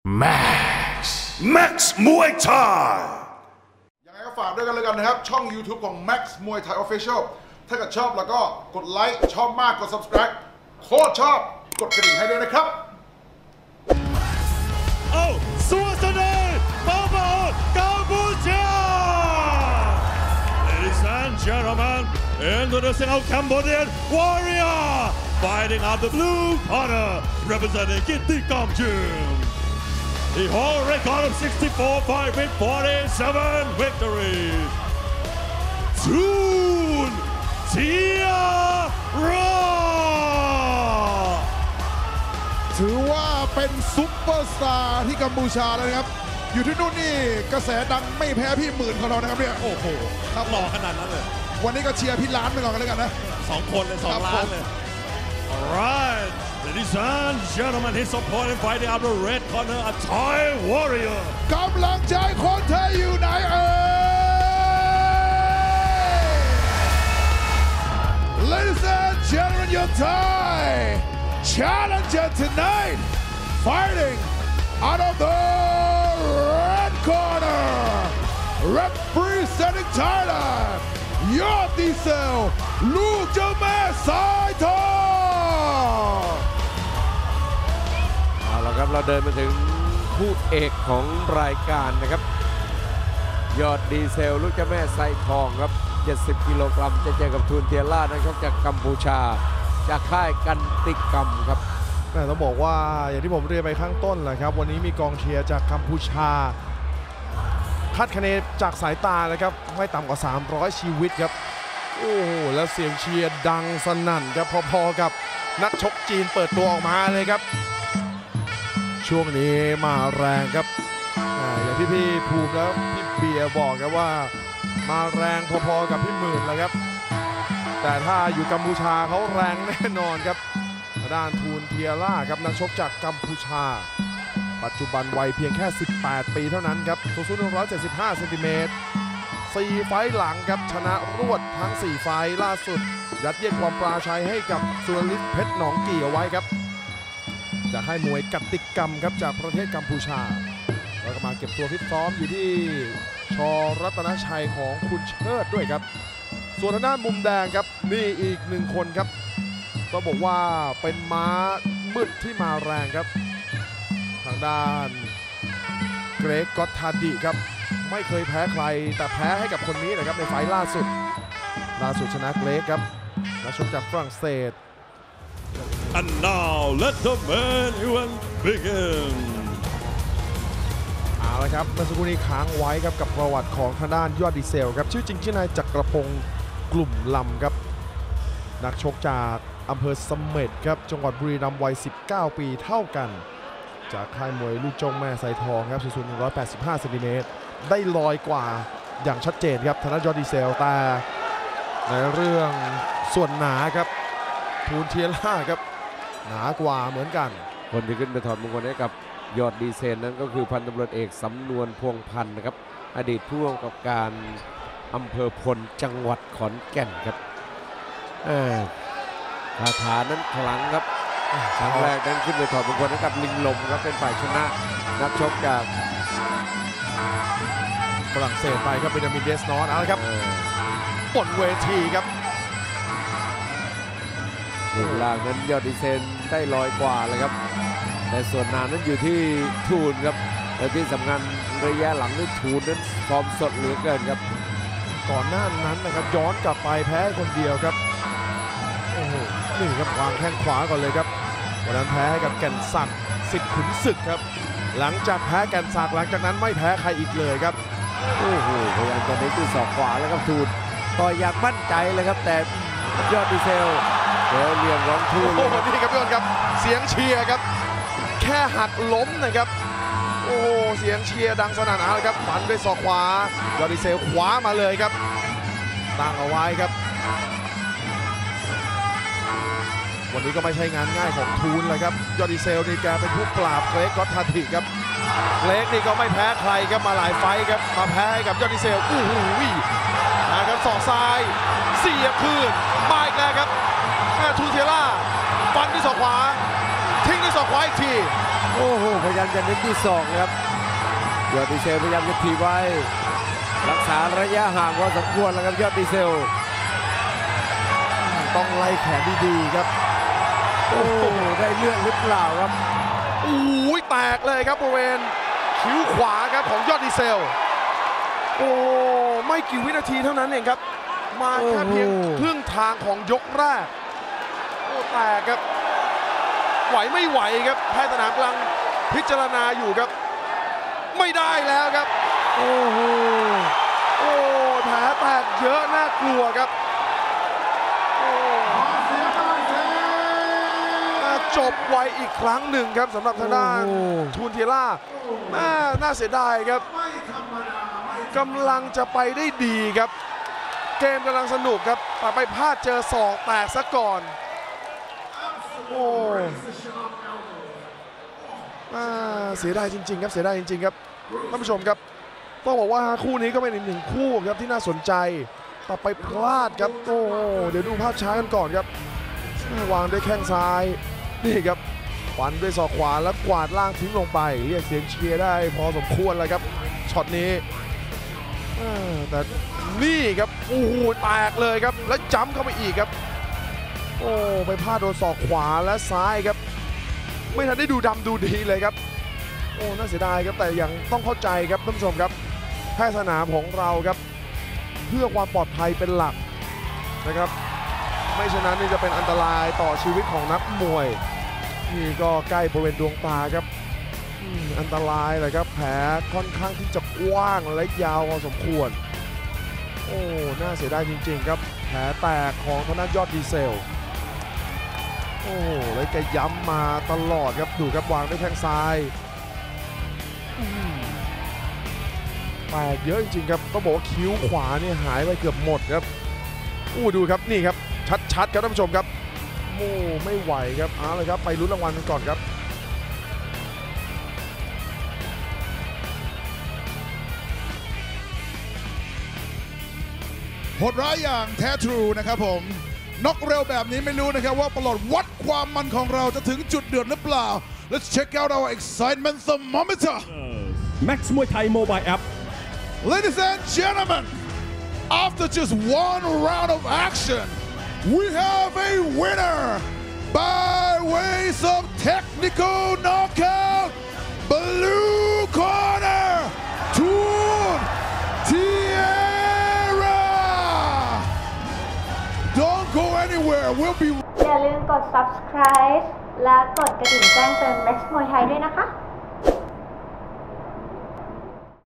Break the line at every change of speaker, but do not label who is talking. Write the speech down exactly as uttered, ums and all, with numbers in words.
Max Max Muay Thai
ยังไงก็ฝากด้วยกันเลยกันนะครับช่อง YouTube ของ Max Muay Thai Official ถ้าเกิดชอบแล้วก็กดไลค์ชอบมากกด Subscribe โคตรชอบกดกระดิ่งให้ด้วยนะครับ
โอ้สุวัสดีบาบากัมพูชา Ladies and gentlemen, introducing our Cambodian warrior fighting out the blue corner representing Kittikam Gym. The whole record of sixty-four fights with forty-seven victories. Thun Theara
ถือว่าเป็นซุปเปอร์สตาร์ที่กัมพูชาแล้วนะครับอยู่ที่นู่นนี่กระแสดังไม่แพ้พี่หมื่นของเรานะครับเนี่ยโอ้โห
ครับหล่อขนาดนั้นเลย
วันนี้ก็เชียร์พี่ล้านไปก่อนกันแล้วกันนะ
สองคนเลยสองล้านเลย Alright, ladies and gentlemen, he's supporting fighting out the red corner, a Thai warrior.
กำลังใจคนไทยอยู่ไหนเอ่ย Ladies and gentlemen, your Thai challenger tonight, fighting out of the red corner, representing Thailand, ยอดดีเซลลูกเจ้าแม่สายทอง
เอาละครับเราเดินมาถึงคู่เอกของรายการนะครับยอดดีเซลลูกเจ้าแม่ไซทองครับเจ็ดสิบกิโลกรัมจะเจอกับทูนเทียร่านะครับจากกัมพูชาจากค่ายกันติกรรมครับ
ต้องบอกว่าอย่างที่ผมเรียนไปข้างต้นแหละครับวันนี้มีกองเชียร์จากกัมพูชาคาดคะเนจากสายตาเลยครับไม่ต่ำกว่าสามร้อยชีวิตครับโอ้โหแล้วเสียงเชียร์ดังสนั่นครับพอๆกับนักชกจีนเปิดตัวออกมาเลยครับช่วงนี้มาแรงครับอย่างที่พี่ภูมิแล้วพี่เบียร์บอกครับว่ามาแรงพอๆกับพี่หมื่นเลยครับแต่ถ้าอยู่กัมพูชาเขาแรงแน่นอนครับด้านทูนเทียร่าครับนักชกจากกัมพูชาปัจจุบันวัยเพียงแค่สิบแปดปีเท่านั้นครับสูงสุดหนึ่งร้อยเจ็ดสิบห้าเซนติเมตรสี่ไฟล์หลังครับชนะรวดทั้งสี่ไฟล์ล่าสุดยัดเยียดความปราชัยให้กับสุรฤทธิ์เพชรหนองกี่เอาไว้ครับจะให้มวยกติกรรมครับจากประเทศกัมพูชาแล้วก็มาเก็บตัวฟิตซ้อมอยู่ที่ชรัตนชัยของคุณเชิดด้วยครับส่วนทางด้านมุมแดงครับนี่อีกหนึ่งคนครับต้องบอกว่าเป็นม้ามืดที่มาแรงครับทางด้านเกรกก็อตทาดิครับไม่เคยแพ้ใครแต่แพ้ให้กับคนนี้นะครับในไฟล์ล่าสุดล่าสุดชนะเกรกครับนักชกจากฝรั่งเศส
And now let the main event begin
เอาละครับเมื่อสักครู่นี้ค้างไว้ครับกับประวัติของทางด้านยอดดีเซลครับชื่อจริงชื่อนายจักรพงศ์กลุ่มลำครับนักชกจากอำเภอเสม็ดครับจังหวัดบุรีรัมย์วัยสิบเก้าปีเท่ากันจากค่ายมวยลูกจงแม่ไซทองครับสูงสุดหนึ่งร้อยแปดสิบห้าเซนติเมตรได้ลอยกว่าอย่างชัดเจนครับทางด้านยอดดีเซลแต่ในเรื่องส่วนหนาครับทูนเทียร่าครับหนากว่าเหมือนกัน
คนที่ขึ้นไปถอดมงคลให้กับยอดดีเซลนั้นก็คือพันตำรวจเอกสำนวนพวงพันธ์นะครับอดีตผู้กำกับการอำเภอพลจังหวัดขอนแก่นครับคาถานั้นขลังครับครั้งแรกนั้นขึ้นไปถอดมงคลให้กับลิงลมครับเป็นฝ่ายชนะนักชกจาก
ฝรั่งเศสไปครับเบนจามินเดสนอสเอาละครับบนเวทีครับ
รูปร่างนั้นยอดดีเซลได้ลอยกว่าเลยครับแต่ส่วนหนานั้นอยู่ที่ทูนครับและที่สำคัญระยะหลังนี่ทูนนั้นฟอร์มสดเหลือเกินครับ
ก่อนหน้านั้นนะครับย้อนกลับไปแพ้คนเดียวครับโอ้โหนี่ครับวางแข้งขวาก่อนเลยครับวันนั้นแพ้กับแก่นศักดิ์สิทธิ์ขุนศึกครับหลังจากแพ้แก่นศักดิ์หลังจากนั้นไม่แพ้ใครอีกเลยครับ
โอ้โหพยายามจะเน้นที่ศอกขวาแล้วครับทูนต่อยอย่างมั่นใจเลยครับแต่ยอดดีเซลเดี๋ยวเรียงร้องทูน
โอ้โหนี่ครับยอดครับเสียงเชียร์ครับแค่หักล้มนะครับโอ้โหเสียงเชียร์ดังสนั่นเอาเลยครับฟันด้วยศอกขวายอดดีเซลขวามาเลยครับตั้งเอาไว้ครับวันนี้ก็ไม่ใช่งานง่ายของทูนเลยครับยอดดีเซลนี่แกเป็นผู้ปราบเกรกก็อตทาดิครับเกรกนี่ก็ไม่แพ้ใครครับมาหลายไฟครับมาแพ้ให้กับยอดดีเซลโอ้โหนะครับศอกซ้ายเสียบคืนมาอีกแล้วครับทูนเทียร่าฟันด้วยศอกขวาทิ้งด้วยศอกขวาอีกที
โอ้โหพยายามจะเน้นที่ศอกครับยอดดีเซลพยายามจะถีบไว้รักษาระยะห่างพอสมควรแล้วครับยอดดีเซล
ต้องไล่แขนดีๆครับ
โอ้ได้เลือดหรือเปล่าครับ
โอ้ยแตกเลยครับบริเวณคิ้วขวาครับของยอดดีเซลโอ้ไม่กี่วินาทีเท่านั้นเองครับมาแค่เพียงครึ่งทางของยกแรกโอ้แตกครับไหวไม่ไหวครับแพทย์สนามกำลังพิจารณาอยู่ครับไม่ได้แล้วครับโอ้โหโอ้แผลแตกเยอะน่ากลัวครับจบไวอีกครั้งหนึ่งครับสำหรับทางด้านทูนเทียร่าน่าน่าเสียดายครับกำลังจะไปได้ดีครับเกมกำลังสนุกครับแต่ไปพลาดเจอศอกแตกซะก่อนโอ้เสียดายจริงๆครับเสียดายจริงๆครับท่านผู้ชมครับต้องบอกว่าคู่นี้ก็เป็นอีกหนึ่งคู่ครับที่น่าสนใจแต่ไปพลาดครับโอ้เดี๋ยวดูภาพช้ากันก่อนครับวางด้วยแข้งซ้ายนี่ครับฟันด้วยศอกขวาแล้วกวาดล่างทิ้งลงไปเรียกเสียงเชียร์ได้พอสมควรเลยครับช็อตนี้แต่นี่ครับโอ้โหแตกเลยครับแล้วจ้ำเข้าไปอีกครับโอ้ไปพลาดโดนศอกขวาและซ้ายครับไม่ทันได้ดูดำดูดีเลยครับโอ้น่าเสียดายครับแต่ยังต้องเข้าใจครับท่านผู้ชมครับแพทย์สนามของเราครับเพื่อความปลอดภัยเป็นหลักนะครับไม่ฉะนั้นนี่จะเป็นอันตรายต่อชีวิตของนักมวยนี่ก็ใกล้บริเวณดวงตาครับอันตรายเลยครับแผลค่อนข้างที่จะกว้างและยาวพอสมควรโอ้น่าเสียดายจริงๆครับแผลแตกของทางด้านยอดดีเซลโอ้แล้วแกย้ำมาตลอดครับดูครับวางด้วยแข้งซ้ายแตกเยอะจริงๆครับต้องบอกว่าคิ้วขวาเนี่ยหายไปเกือบหมดครับอู้ดูครับนี่ครับชัดๆครับท่านผู้ชมครับโอ้ไม่ไหวครับเอาเลยครับไปลุ้นรางวัลกันก่อนครับ
โหดร้ายอย่างแท้ทรูนะครับผมน็อกเร็วแบบนี้ไม่รู้นะครับว่าประหลอดวัดความมันของเราจะถึงจุดเดือดหรือเปล่า Let's check out our excitement thermometer
Max Muay Thai mobile app
Ladies and gentlemen after just one round of action we have a winner by ways of technical knockout blue corner Toon Tierra Don't go anywhere we'll be
อย่าลืมกด Subscribe และกดกระดิ่งแจ้งเตือน Max Muay Thai ด้วยนะคะ